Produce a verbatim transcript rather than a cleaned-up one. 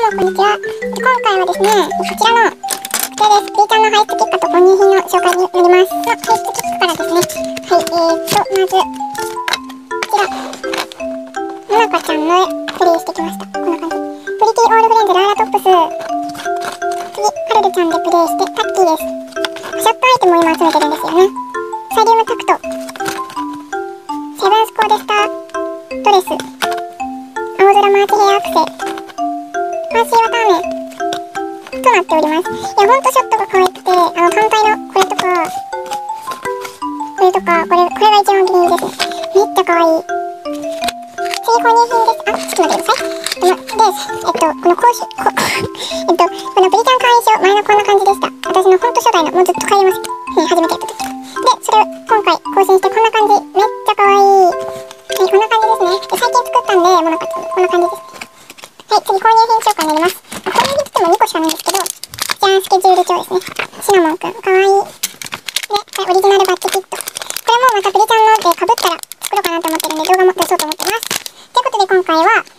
もこんにちは。今回はですね、こちらの特定です。B ちゃんの排出結果と購入品の紹介になります。の排出結果からですね。はい、えーと、まず、こちら。もなかちゃんのプレイしてきました。こんな感じ。プリティオールフレンズラーラトップス。次、カルルちゃんでプレイして、タッキーです。ショットアイテムを今集めてるんですよね。サイリウムタクト。セブンスコーデスタードレス。青空マーチヘアアクセ。ファンシーわたあめとなっております。いや、ほんとショットが可愛くて、あの、単体のこれとか、これとか、これ、これが一番お気に入りですね。めっちゃ可愛い。次、購入品です。あ、ちょっと待ってください。で、えっと、この講習、こ、こえっと、このブリキャン会員証、前のこんな感じでした。私のほんと初代の、もうずっと買います。ね、初めてやった時。で、それを今回更新してこんな感じ。めっちゃ可愛い。はい、こんな感じですね。で、最近作ったんで、もなかちゃんにこんな感じです。はい、次、購入品紹介になります。購入品って言ってもにこしかないんですけど、じゃん、スケジュール帳ですね。シナモンくん、かわいい。で、これオリジナルバッジキット。これもまたプリちゃんので被ったら作ろうかなと思ってるんで、動画も出そうと思ってます。ということで今回は、